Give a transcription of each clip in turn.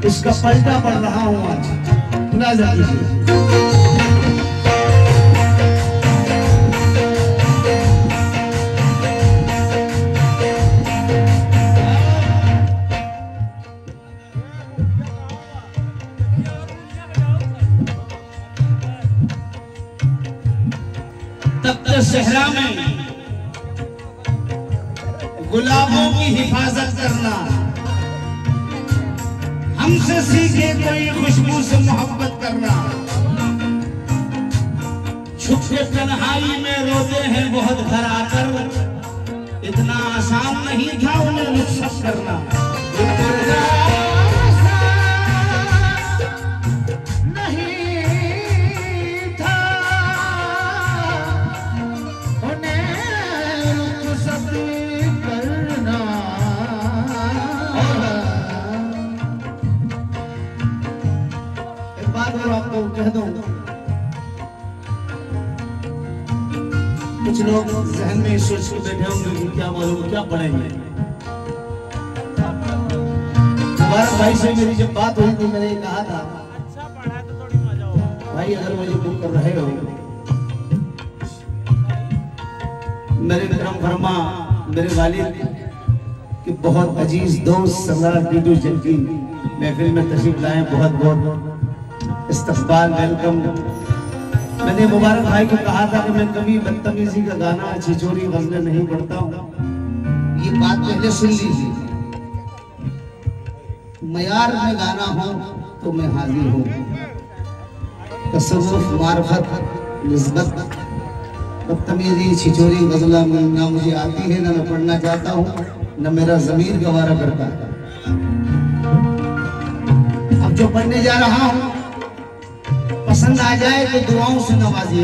इसका पलटा पढ़ रहा हूं आज, मुलाज़ा कीजिए। तख्त सहरा में गुलाबों की हिफाजत करना, हमसे सीखे कोई खुशबू से मोहब्बत करना। छुप के तन्हाई में रोते हैं बहुत घर आकर, इतना आसान नहीं था उन्हें रुखसत करना। आपको कह दूं, कुछ लोग जहन में सोच के बैठे होंगे कि क्या मालूम क्या पढ़ेंगे। मुबारक भाई से मेरी जब बात हुई तो मैंने कहा था, भाई अगर मुझे बुक कर रहे हो, मेरे करम फरमा मेरे वालिद के बहुत अजीज दोस्त सरदार टीटू जग्गी महफिल में तशरीफ लाए, बहुत बहुत इस्तकबाल, वेलकम। मैंने मुबारक भाई को कहा था कि मैं कभी बदतमीजी का गाना, छिछोरी गजलें नहीं पढ़ता हूँ। ये बात पहले सुन लीजिए, मयार में गाना हो तो मैं हाजिर हूँ। तसव्वुफ, मार्फत, निस्बत, बदतमीजी, छिछोरी गजला ना मुझे आती है, ना मैं पढ़ना चाहता हूँ, न मेरा ज़मीर गवारा करता। अब जो पढ़ने जा रहा हूँ पसंद आ जाए तो दुआओं से नवाजिए।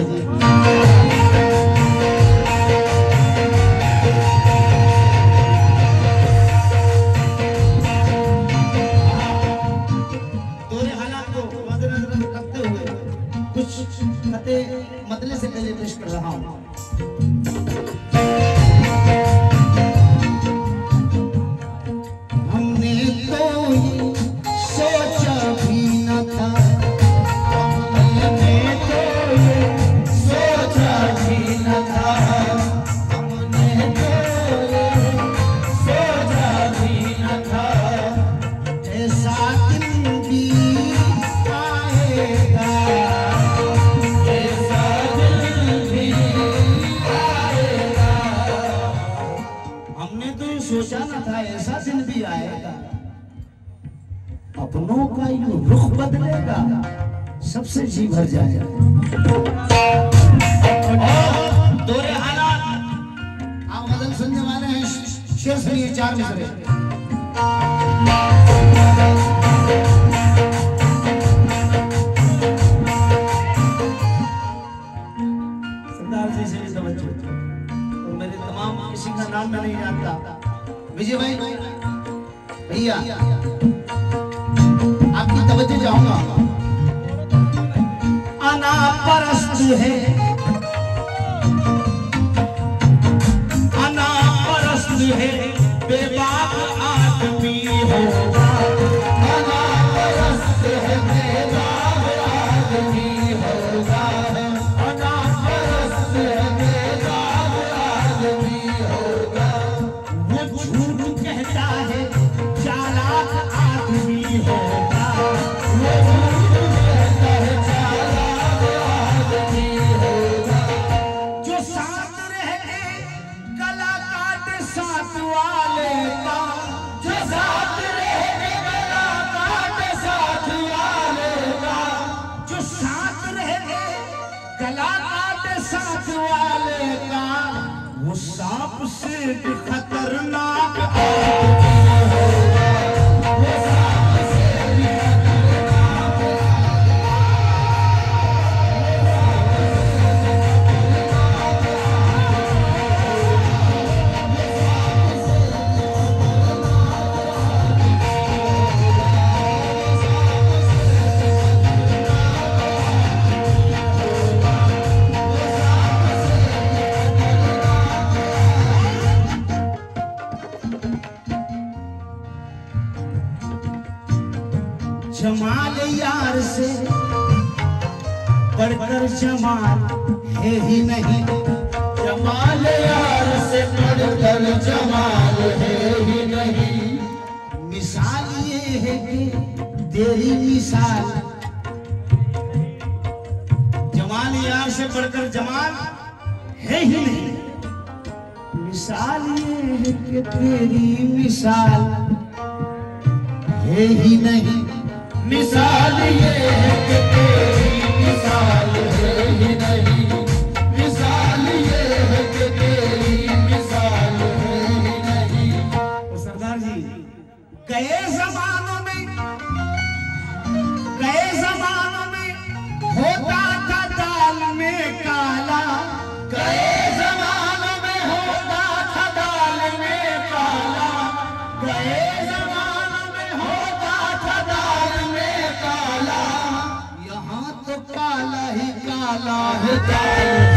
दोनों हालात को मद्देनजर रखते हुए कुछ खते मतले से पहले पेश कर रहा हूं। हमने तो सोचा भी न था, सोचा न था ऐसा दिन भी आएगा, अपनों का यूं रुख बदलेगा, सबसे जी भर जाएगा। दोरे हालात आप गजल सुनने वाले हैं, शेर सुनिए, 4 मिसरे। सरदार जी से तवज्जो, और मेरे तमाम किसी का नाम मैं नहीं जानता। विजय भाई, भैया आपकी तवज्जो चाहूंगा। अना परस्त है, अना परस्त है, बेबाक आदमी होगा। अना परस्त है, बेबाक आदमी होगा। अना परस्त है, बेबाक आदमी होगा। वो झूठ कहता है, चालाक आदमी होगा। वो झूठ कहता है, चालाक आदमी होगा। जो साथ रहे गला काट साथ वाले का, जमाल यार से बढ़कर जमाल है ही नहीं, जमाल यार से बढ़कर जमाल है ही नहीं। मिसाल ये है कि तेरी मिसाल, जमाल यार से बढ़कर जमाल है ही नहीं। मिसाल ये है कि तेरी मिसाल है ही नहीं। मिसाल ये है कि तेरी मिसाल है ही नहीं। मिसाल ये है कि तेरी मिसाल है ही नहीं। तो सरदार जी, गए जमानों में होता था दाल में काला, गए ज़मानों में होता था दाल में काला। गए ज़मानों में होता था दाल में काला। यहाँ तो काला ही काला है है। दाल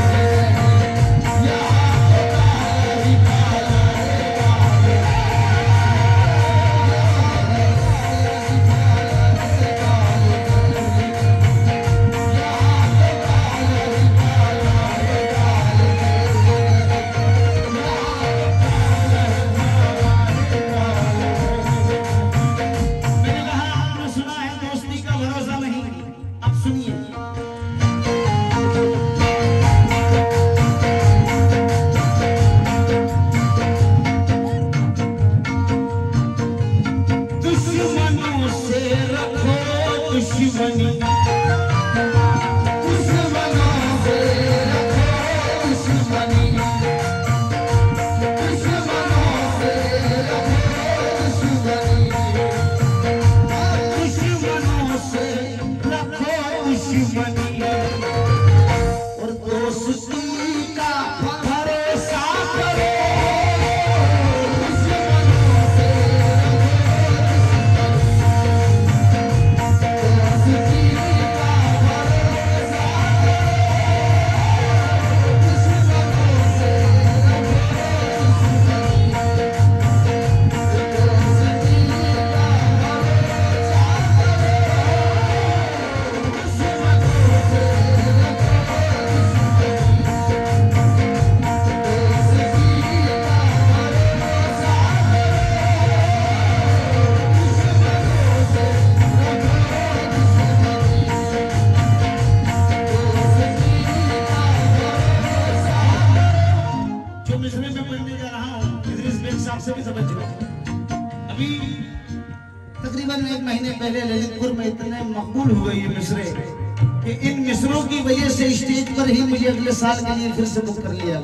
तकरीबन एक महीने पहले ललितपुर में इतने मकबूल हुए ये मिसरे कि इन मिसरों की वजह से स्टेज पर ही मुझे अगले साल के लिए फिर से बुक कर लिया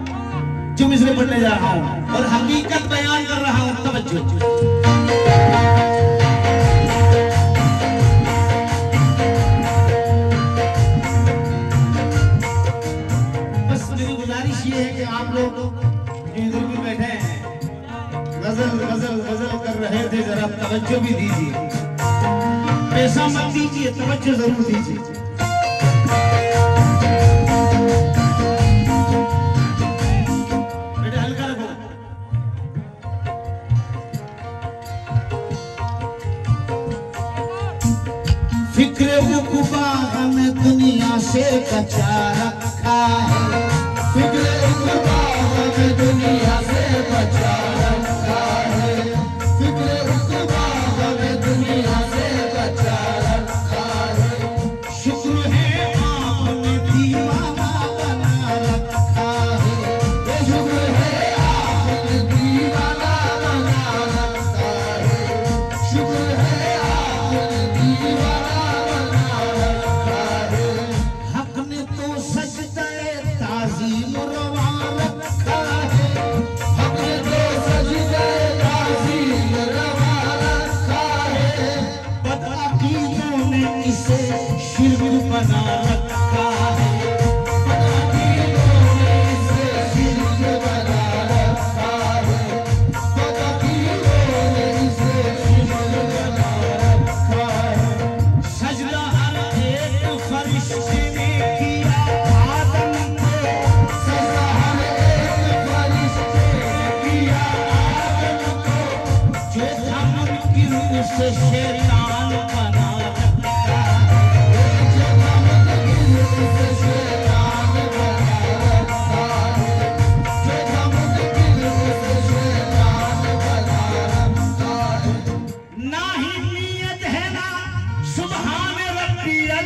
गया। जो मिसरे पढ़ने जा रहा हूँ और हकीकत बयान कर रहा हूँ, तवज्जो। बस मेरी गुजारिश ये है कि आप लोग इधर भी बैठे हैं, गजल गजल गजल कर रहे थे, जरा तवज्जो भी दीजिए। पैसा मत दीजिए, तवज्जो जरूर दीजिए। बेटा हल्का रखो। फिक्र उक़बा हमें दुनिया से बचा रखा है। फिक्र उक़बा हमें दुनिया से बचा रखा है। फिक्र उक़बा हमें दुनिया से बचा रखा है। शुक्र है आपने दीवाना बना रखा है। शुक्र है आपने दीवाना बना रखा है। शुक्र है आपने दीवाना बना रखा है। हक ने तो सजदे ताज़ीम रवा रखा है। हमने तो सजदे ताज़ीम रवा रखा है। बदअकीदों ने इसे शिर्क बना रखा है। बदअकीदों ने इसे शिर्क बना रखा है। बदअकीदों ने इसे शिर्क बना रखा है। सजदा हर एक फरिश्ते ने किया आदम को। सजदा हर एक फरिश्ते ने किया आदम को। जो था मुनकिर उसे शैतान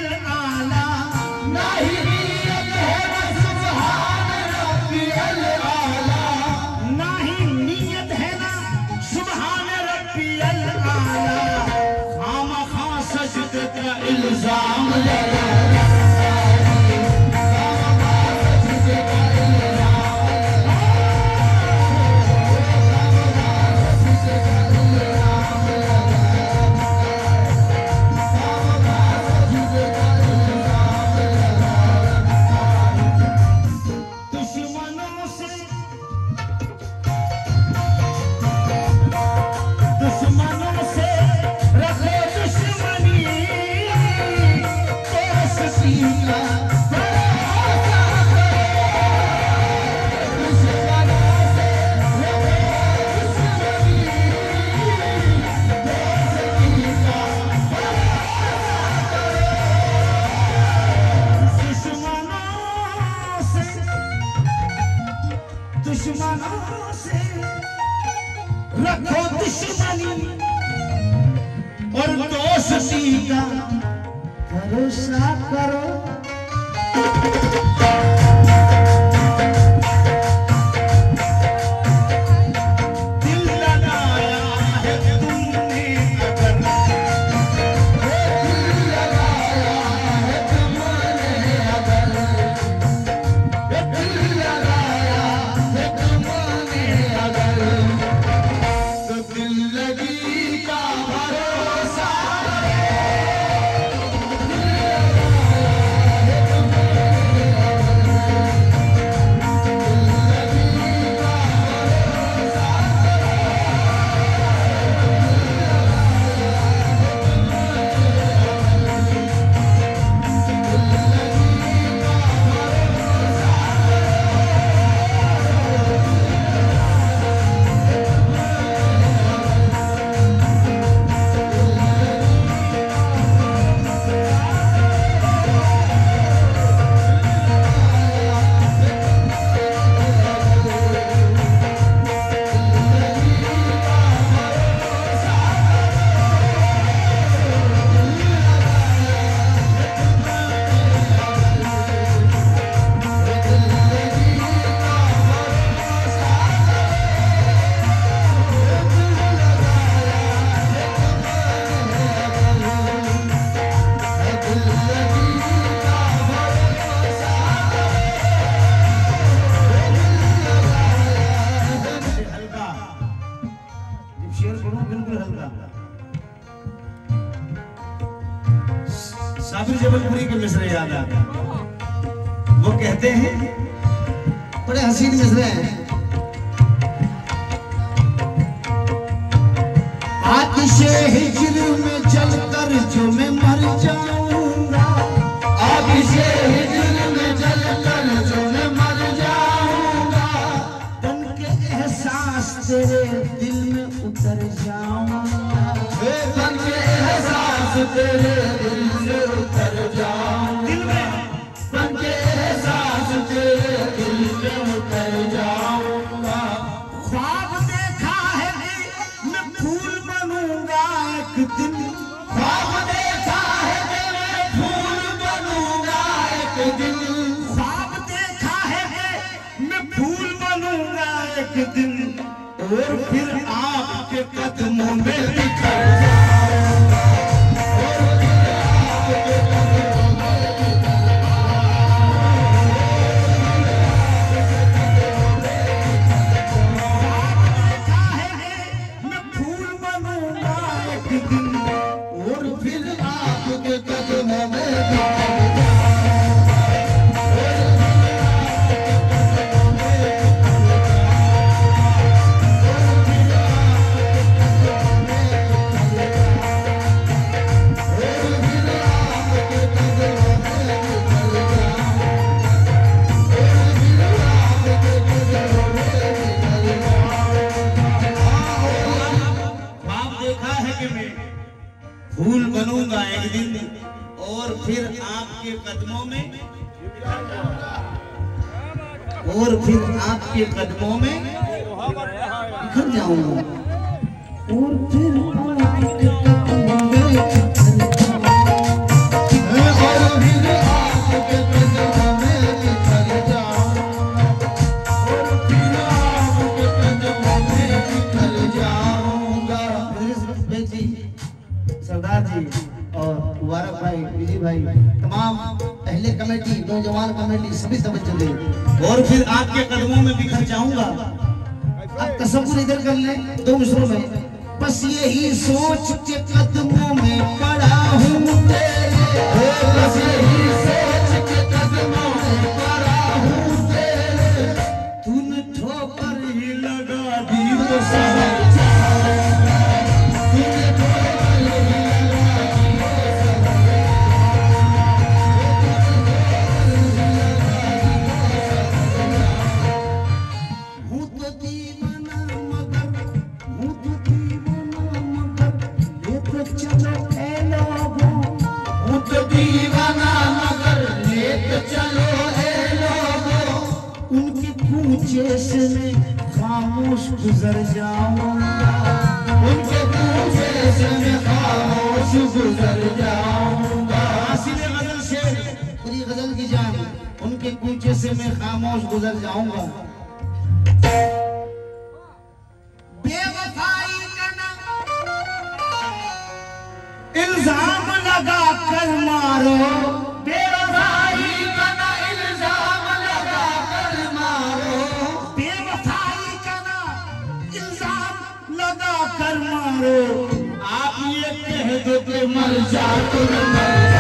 आला, नहीं नियत है ना सुभान रब्बियल आला, नहीं नियत है ना सुभान रब्बियल आला, खामखा सजदे का इल्जाम लगा। दुश्मनों से रखो दुश्मनी और दोस्ती का भरोसा करो। दिल लगाया है तुमने अगर, दिल लगाया है तुमने अगर, दिल लगाया है तुमने अगर, तो दिल लगी का भरोसा साबिर जबलपुरी के मिसरे याद आते हैं। वो कहते हैं, बड़े हसीन मिसरे हैं। आतिशे हिज्र में जलकर जो मैं मर जाऊंगा, आतिशे हिज्र में जलकर जो मैं मर जाऊंगा, तन के एहसास तेरे दिल में उतर जाऊंगा, तन के एहसास तेरे दिल में उतर जाऊंगा, दिल में तन के एहसास तेरे दिल में उतर जाऊंगा। ख्वाब देखा है कि मैं फूल बनूंगा एक दिन, ख्वाब देखा है कि मैं फूल बनूंगा एक दिन, ख्वाब देखा है कि मैं फूल बनूंगा एक दिन, और फिर आपके कदमों में बिखर जाऊंगा, और फिर आपके कदमों में बिखर जाऊंगा। मैं फूल बनूंगा एक दिन, और फिर आपके कदमों में बिखर फूल बनूंगा एक दिन, और फिर आपके कदमों में, और फिर आपके कदमों में बिखर जाऊंगा, और फिर आपके कदमों में बिखर जाऊंगा। सरदार जी और मुबारक भाई, विजय भाई, तमाम अहले कमेटी, नौजवान कमेटी सभी तवज्जो दें। और फिर आपके कदमों में बिखर जाऊंगा। अब तसव्वुर इधर कर लें 2 मिसरों में। बस यही सोच के कदमों में पड़ा हूँ तेरे, बस यही सोच के कदमों में पड़ा हूँ तेरे, तूने ठोकर ही लगा दी तो समझ जा, तूने ठोकर ही लगा दी तो समझ जा। हूँ तो दीवाना मगर, हूँ तो दीवाना मगर ये तो चलो ए लोगों, हूँ तो दीवाना मगर ये तो चलो ए लोगों, उनके पूछे से मैं खामोश गुजर जाऊंगा, उनके पूछे से मैं खामोश गुजर जाऊंगा। हासिल गजल शेर, पूरी गजल की जान, उनके पूछे से मैं खामोश गुजर जाऊंगा। बेवफाई का ना इल्जाम लगा कर मारो, बेवफाई का ना इल्जाम लगा कर मारो, बेवफाई का ना इल्जाम लगा कर मारो, आप ये कह दो कि मर जा तुम मर जा,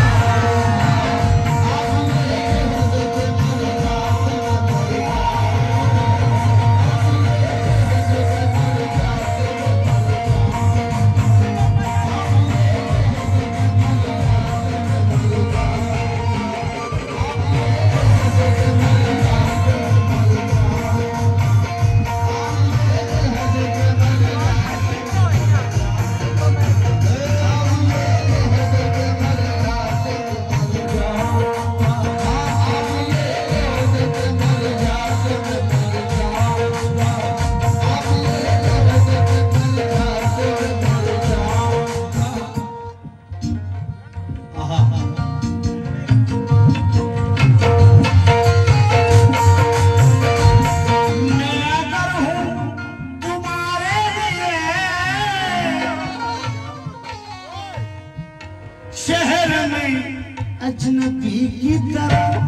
अजनबी की तरह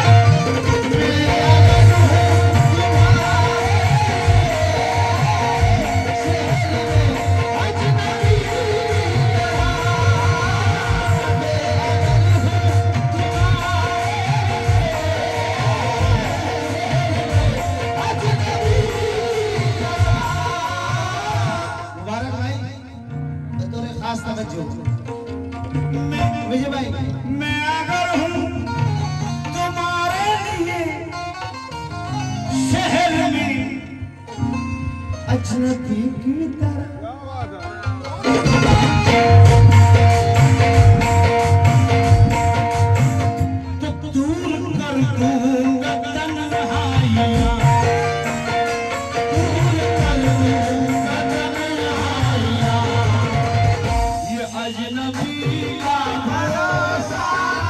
मुबारक भाई, बतौर खास तवज्जो विजय भाई, मैं अगर हूँ तुम्हारे लिए शहर में अजनबी की तरह, तो दूर कर दूंगा तन्हाइयाँ, दूर कर दूंगा तन्हाइयाँ, ये अजनबी का भरोसा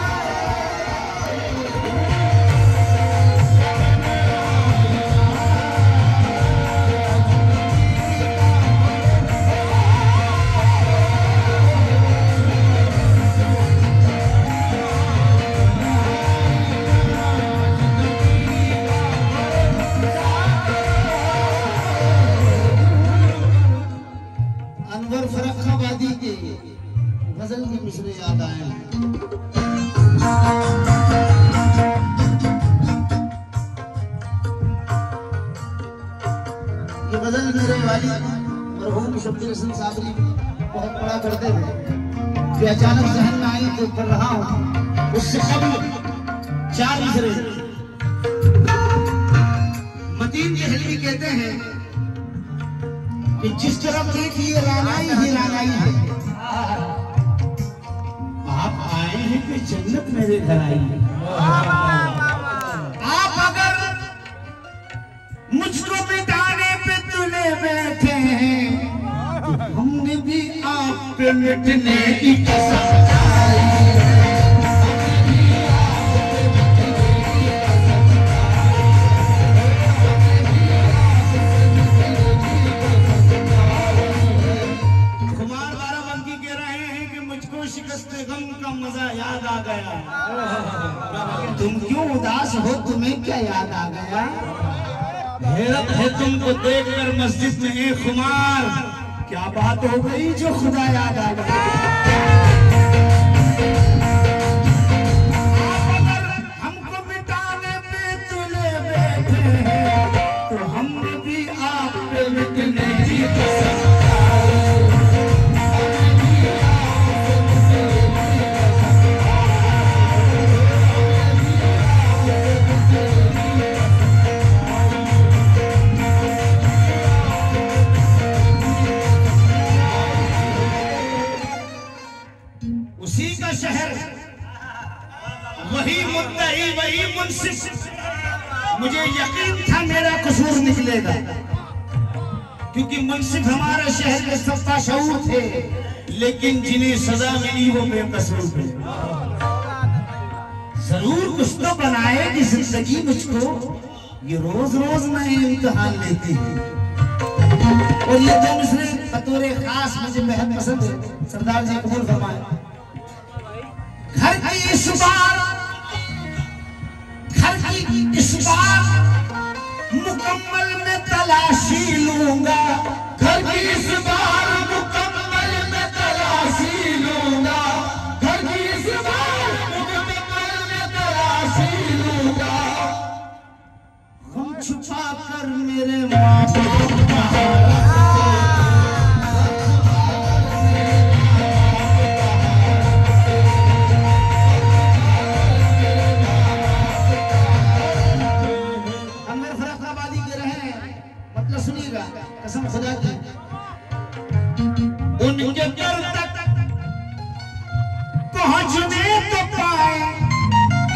अनवर फर्रुखाबादी के गजल के मिसरे याद आए। ये गजल मेरे वाली मरहूम शब्बीर हसन साबरी बहुत बड़ा करते थे, कि अचानक जहन में आई तो कर रहा हूँ। उससे कबल 4 मिसरे मतीन दहलवी कहते हैं कि जिस तरफ देखिए रानाई ही रानाई है, आप आए हैं कि जन्नत मेरे घर आई है। आप अगर मुझको मिटाने पे तुले बैठे हैं, तो हमने भी आप पे मिटने की कसम खाई है। क्यों शिकस्त गम का मजा याद आ गया? तुम क्यों उदास हो, तुम्हें क्या याद आ गया? हैरत है तुमको देखकर मस्जिद में एक खुमार, क्या बात हो गई जो खुदा याद आ गया? हमको मिटाने पे तुले बैठे हैं, तो हमने भी आप पे मिटने की कसम खाई। उसी का शहर, वही मुद्दई, वही मुंसिफ। मुझे यकीन था मेरा कसूर निकलेगा, क्योंकि मुंसिफ हमारे शहर के सत्ता शऊर थे, लेकिन जिन्हें सजा मिली वो बेकसूर थे। जरूर कुछ तो बनाएगी जिंदगी मुझको, ये रोज रोज मैं इम्तिहान लेती हूँ। और ये दो मिसरे बतौर खास मुझे बेहद पसंद है। सरदार जी कबूल फरमाए। घर की इस बार मुकम्मल में तलाशी लूंगा, घर की इस बार मुकम्मल में तलाशी लूंगा, घर की इस बार मुकम्मल में तलाशी लूंगा। हम छुपा कर मेरे माँ बाप का कसम खुदा की, उनके